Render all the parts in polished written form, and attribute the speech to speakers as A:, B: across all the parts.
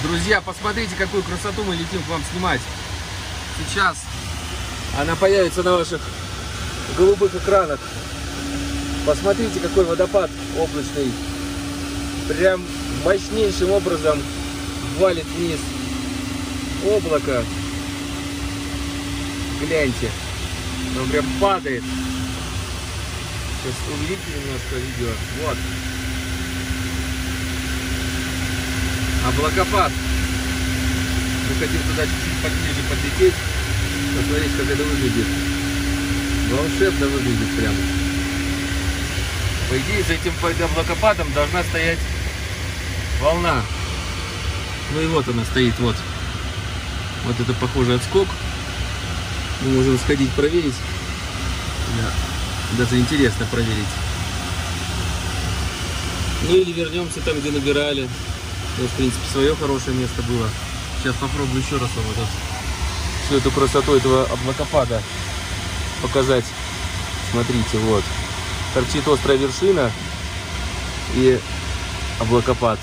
A: Друзья, посмотрите, какую красоту мы летим к вам снимать. Сейчас она появится на ваших голубых экранах. Посмотрите, какой водопад облачный. Прям мощнейшим образом валит вниз облако. Гляньте, оно прям падает. Сейчас увеличим немножко видео. Вот. Облакопад. Мы хотим туда чуть-чуть поближе подлететь. Посмотреть, как это выглядит. Волшебно выглядит прям. По идее, за этим облакопадом должна стоять волна. Ну и вот она стоит, вот. Вот это похоже отскок. Мы можем сходить проверить. Да. Даже интересно проверить. Ну или вернемся там, где набирали. Ну, в принципе, свое хорошее место было. Сейчас попробую еще раз вам вот всю эту красоту этого облакопада показать. Смотрите, вот. Торчит острая вершина и облакопад.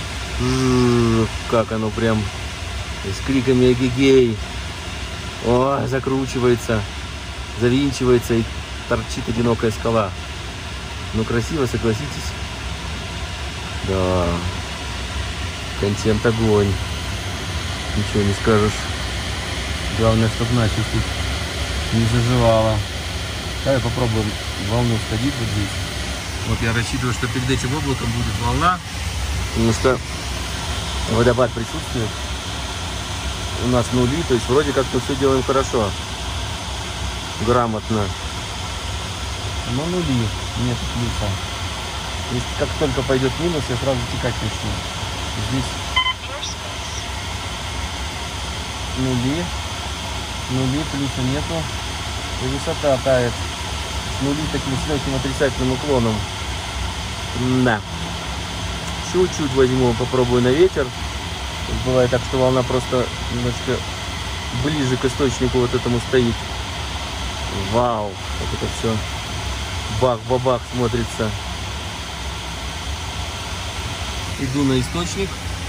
A: Как оно прям с криками эгегей. О, закручивается, завинчивается и торчит одинокая скала. Ну, красиво, согласитесь? Да. Контент огонь. Ничего не скажешь. Главное, чтобы начал тут не заживало. Давай попробуем волну сходить вот здесь. Вот я рассчитываю, что перед этим облаком будет волна. Потому что водопад присутствует. У нас нули, то есть вроде как мы все делаем хорошо. Грамотно. Но нули. Нет плюса. Если как только пойдет минус, я сразу текать начну. Здесь нули, плюса нету, и высота тает. Нули таким с легким отрицательным уклоном. Да. Чуть-чуть возьму, попробую на ветер. Бывает так, что волна просто немножко ближе к источнику вот этому стоит. Вау, как это все бах-бабах смотрится. Иду на источник.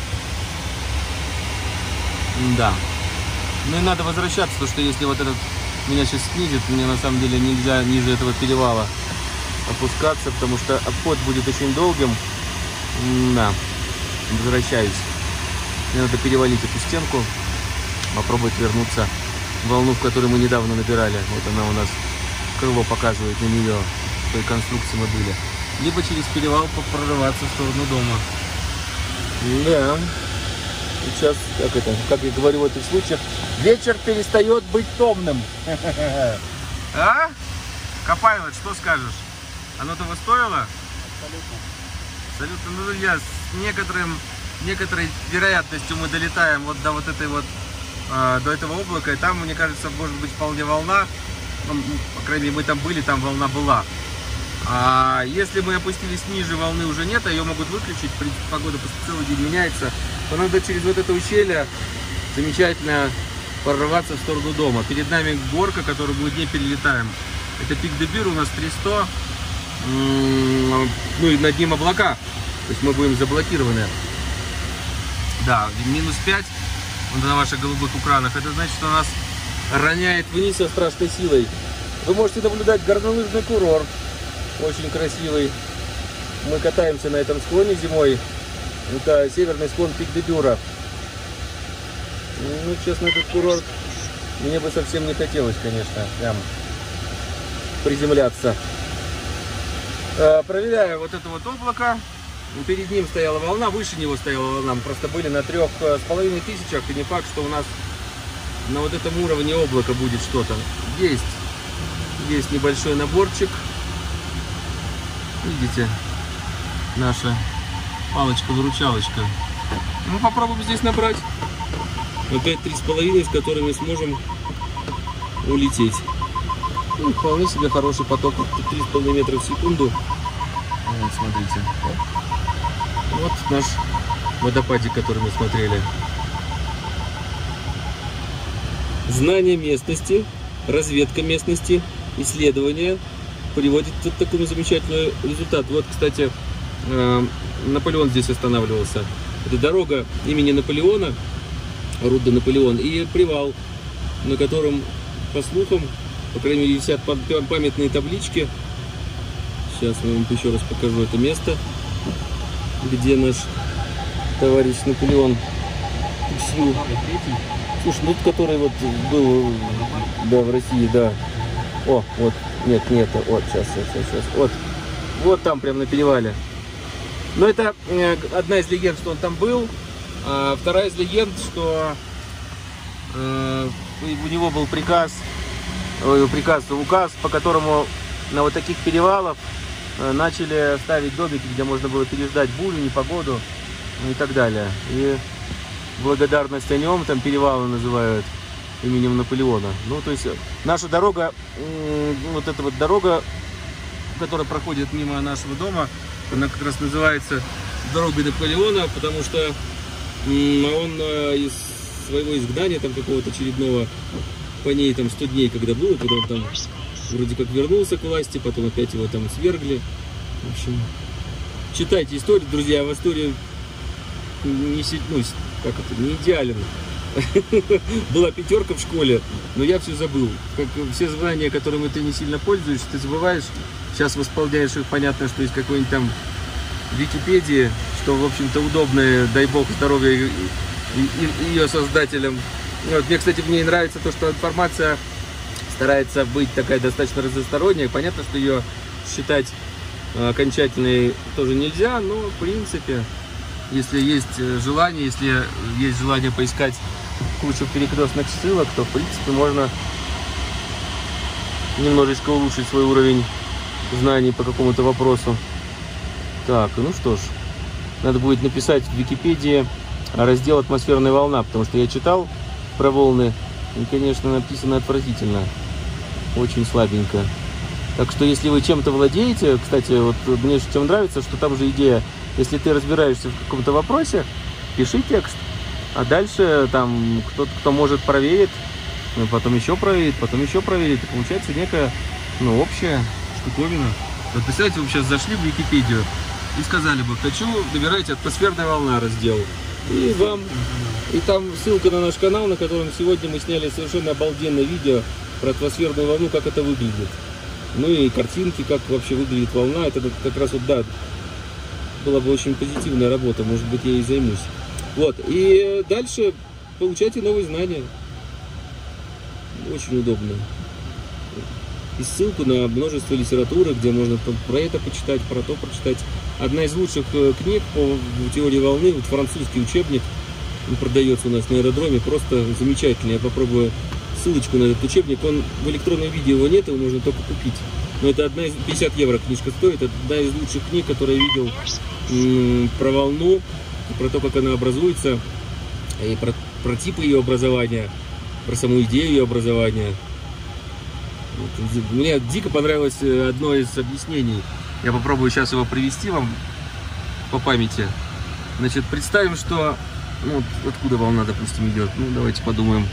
A: Да. Ну и надо возвращаться, потому что если вот этот меня сейчас снизит, мне на самом деле нельзя ниже этого перевала опускаться, потому что обход будет очень долгим. Да. Возвращаюсь. Мне надо перевалить эту стенку, попробовать вернуться в волну, в которой мы недавно набирали. Вот она у нас, крыло показывает на нее, в той конструкции мы были. Либо через перевал прорываться в сторону дома. Да. Сейчас, как я говорю в этих случаях, вечер перестает быть томным. А? Копайлот, что скажешь? Оно того стоило? Абсолютно. Ну, друзья, с некоторой вероятностью мы долетаем вот до вот этой вот, до этого облака, и там, мне кажется, может быть вполне волна. Ну, по крайней мере, мы там были, там волна была. А если мы опустились ниже, волны уже нет, а ее могут выключить, погода целый день меняется, то надо через вот это ущелье замечательно прорваться в сторону дома. Перед нами горка, которую мы не перелетаем. Это пик де Бюр, у нас 300, ну и над ним облака, то есть мы будем заблокированы. Да, минус 5 на ваших голубых экранах, это значит, что нас роняет вниз со страшной силой. Вы можете наблюдать горнолыжный курорт. Очень красивый. Мы катаемся на этом склоне зимой. Это северный склон пик де Бюра. Ну, честно, этот курорт мне бы совсем не хотелось, конечно, прям приземляться. Проверяю вот это вот облако. Перед ним стояла волна, выше него стояла волна. Мы просто были на 3500, и не факт, что у нас на вот этом уровне облака будет что-то. Есть небольшой наборчик. Видите, наша палочка-выручалочка. Мы попробуем здесь набрать опять 3,5, с которыми сможем улететь. Ну, вполне себе хороший поток, 3,5 метра в секунду. Вот, смотрите. Вот наш водопадик, который мы смотрели. Знание местности, разведка местности, исследования приводит к такому замечательному результату. Вот, кстати, Наполеон здесь останавливался. Это дорога имени Наполеона, Рут де Наполеон, и привал, на котором, по слухам, по крайней мере, висят памятные таблички. Сейчас я вам еще раз покажу это место, где наш товарищ Наполеон тусил. Слушай, ну который вот был, да, в России, да. О, вот, нет, вот, сейчас, вот там прям на перевале. Но это одна из легенд, что он там был, а вторая из легенд, что у него был указ, по которому на вот таких перевалах начали ставить домики, где можно было переждать бурю, непогоду, и так далее. И благодарность о нем там перевалы называют именем Наполеона. Ну, то есть наша дорога, вот эта вот дорога, которая проходит мимо нашего дома, она как раз называется дорогой Наполеона, потому что он из своего изгнания там какого-то очередного, по ней там 100 дней, когда было, когда он там вроде как вернулся к власти, потом опять его там свергли. В общем, читайте историю, друзья, в истории не идеален. Была 5 в школе, но я все забыл. Как все знания, которыми ты не сильно пользуешься, ты забываешь. Сейчас восполняешь их, понятно, что есть какой-нибудь там Википедии, что, в общем-то, удобное, дай бог здоровья ее создателям. Вот, мне, кстати, в ней нравится то, что информация старается быть такая достаточно разносторонняя. Понятно, что ее считать окончательной тоже нельзя, но, в принципе, если есть желание поискать кучу перекрестных ссылок, то, в принципе, можно немножечко улучшить свой уровень знаний по какому-то вопросу. Так, ну что ж, надо будет написать в Википедии раздел «Атмосферная волна», потому что я читал про волны, и, конечно, написано отвратительно, очень слабенько. Так что, если вы чем-то владеете, кстати, вот мне чем нравится, что там же идея, если ты разбираешься в каком-то вопросе, пиши текст, а дальше там кто может проверит, потом еще проверит, и получается некая, общая штуковина. Вот представьте, вы сейчас зашли в Википедию и сказали бы, хочу, набирайте «Атмосферная волна» раздел, и там ссылка на наш канал, на котором сегодня мы сняли совершенно обалденное видео про атмосферную волну, как это выглядит. Ну и картинки, как вообще выглядит волна. Это как раз вот, да, была бы очень позитивная работа, может быть, я и займусь. Вот, и дальше получайте новые знания. Очень удобно. И ссылку на множество литературы, где можно про это почитать, про то прочитать. Одна из лучших книг по теории волны, вот французский учебник, он продается у нас на аэродроме, просто замечательный. Я попробую ссылочку на этот учебник. Он в электронном виде его нет, его можно только купить. Но это 50 евро книжка стоит. Это одна из лучших книг, которую я видел про волну, про то, как она образуется, и про типы ее образования, про саму идею ее образования. Мне дико понравилось одно из объяснений. Я попробую сейчас его привести вам по памяти. Значит, представим, что... откуда волна, допустим, идет. Давайте подумаем.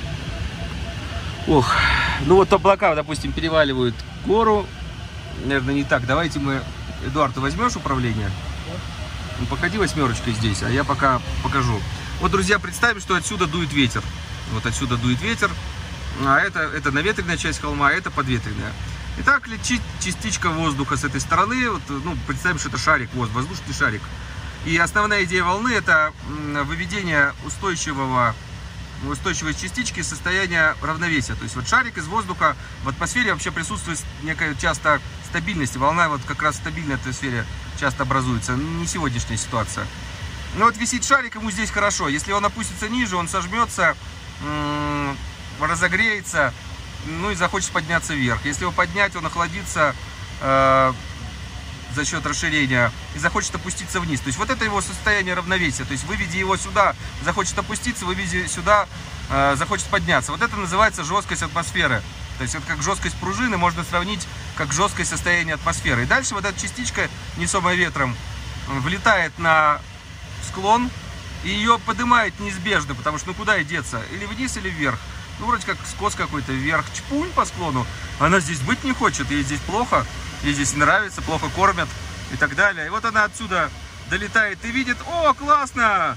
A: Вот облака, допустим, переваливают гору. Наверное, не так. Давайте мы... Эдуард, ты возьмешь управление? Походи 8 здесь, а я пока покажу. Вот, друзья, представим, что отсюда дует ветер. Вот отсюда дует ветер. А это наветренная часть холма, а это подветренная. Итак, летит частичка воздуха с этой стороны. Вот, представим, что это шарик, воздушный шарик. И основная идея волны — это выведение устойчивой частички из состояния равновесия. То есть вот шарик из воздуха, в атмосфере вообще присутствует некая часто стабильность. Волна вот как раз в стабильной атмосфере часто образуется. Не сегодняшняя ситуация. Но вот висит шарик, ему здесь хорошо. Если он опустится ниже, он сожмется, разогреется, и захочет подняться вверх. Если его поднять, он охладится за счет расширения и захочет опуститься вниз. То есть вот это его состояние равновесия. То есть выведи его сюда, захочет опуститься, выведи сюда, захочет подняться. Вот это называется жесткость атмосферы. То есть это как жесткость пружины, можно сравнить как жесткость состояния атмосферы. И дальше вот эта частичка, несомая ветром, влетает на склон и ее поднимает неизбежно, потому что куда ей деться? Или вниз, или вверх. Вроде как скос какой-то вверх, чпунь по склону. Она здесь быть не хочет, ей здесь плохо, ей здесь нравится, плохо кормят и так далее. И вот она отсюда долетает и видит: о, классно,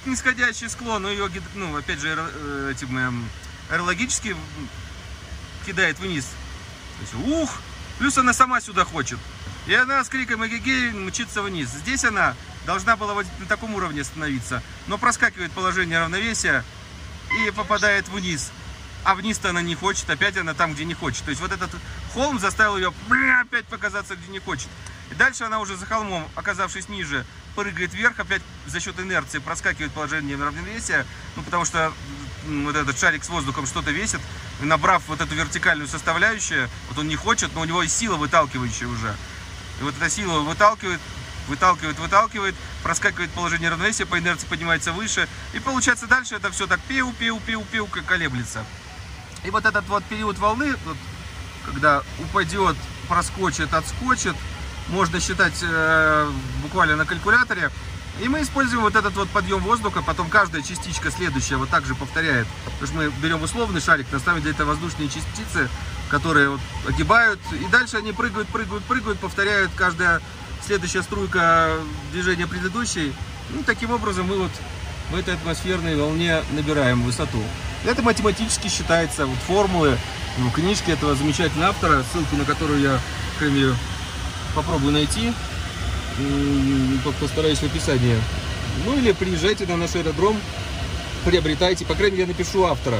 A: нисходящий склон, но ее, ну, опять же, аэрологически кидает вниз. То есть, ух! Плюс она сама сюда хочет. И она с криком эгегей мчится вниз. Здесь она должна была вот на таком уровне остановиться, но проскакивает положение равновесия и попадает вниз. А вниз-то она не хочет, опять она там, где не хочет. То есть вот этот холм заставил ее опять показаться, где не хочет. И дальше она уже за холмом, оказавшись ниже, прыгает вверх, опять за счет инерции проскакивает положение равновесия. Ну, потому что вот этот шарик с воздухом что-то весит. И набрав вот эту вертикальную составляющую, вот он не хочет, но у него есть сила выталкивающая уже. И вот эта сила выталкивает, проскакивает положение равновесия, по инерции поднимается выше. И получается дальше это все так пиу-пиу-пиу-пиу колеблется. И вот этот вот период волны, вот, когда упадет, проскочит, отскочит, можно считать буквально на калькуляторе. И мы используем вот этот вот подъем воздуха, потом каждая частичка следующая вот так же повторяет. Потому что мы берем условный шарик, наставим для этого воздушные частицы, которые вот огибают. И дальше они прыгают, повторяют каждая следующая струйка движения предыдущей. Ну, таким образом мы вот в этой атмосферной волне набираем высоту. Это математически считается, вот формулы, ну, книжки этого замечательного автора, ссылку на которую я, по крайней мере, попробую найти, постараюсь в описании. Ну или приезжайте на наш аэродром, приобретайте, по крайней мере, я напишу автора.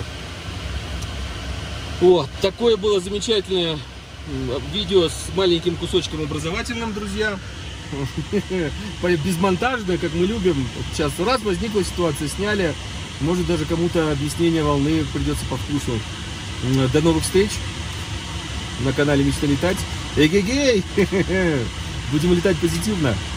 A: Вот, такое было замечательное видео с маленьким кусочком образовательным, друзья. Безмонтажное, как мы любим. Сейчас раз возникла ситуация, сняли. Может, даже кому-то объяснение волны придется по вкусу. До новых встреч на канале Мечта летать. Эгегей! Будем летать позитивно.